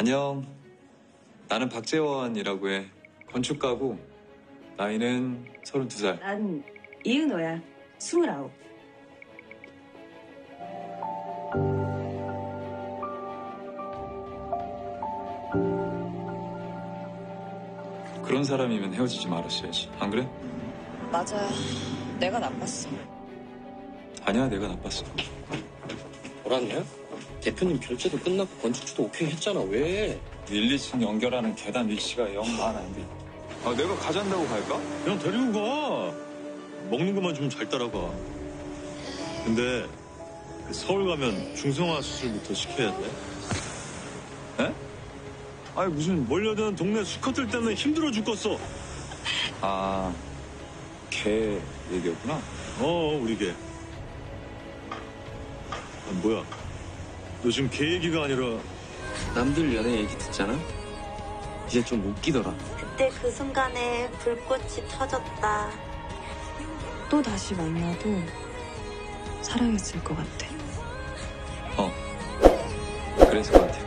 안녕. 나는 박재원이라고 해. 건축가고 나이는 32살. 난 이은호야. 29. 그런 사람이면 헤어지지 말았어야지. 안 그래? 맞아. 내가 나빴어. 아니야, 내가 나빴어. 뭐랐냐? 대표님 결제도 끝나고 건축주도 오케이 했잖아. 왜? 1, 2층 연결하는 계단 위치가 영 마음에 안 돼. 아, 내가 가잔다고 갈까? 그냥 데리고 가. 먹는 것만 좀 잘 따라가. 근데 서울 가면 중성화 수술부터 시켜야 돼. 에? 아니, 무슨 몰려드는 동네 수컷들 때문에 힘들어 죽겠어. 아, 걔 얘기였구나. 우리 개. 뭐야? 너 지금 개 얘기가 아니라 남들 연애 얘기 듣잖아? 이제 좀 웃기더라. 그때 그 순간에 불꽃이 터졌다. 또 다시 만나도 사랑했을 것 같아. 그랬을 것 같아.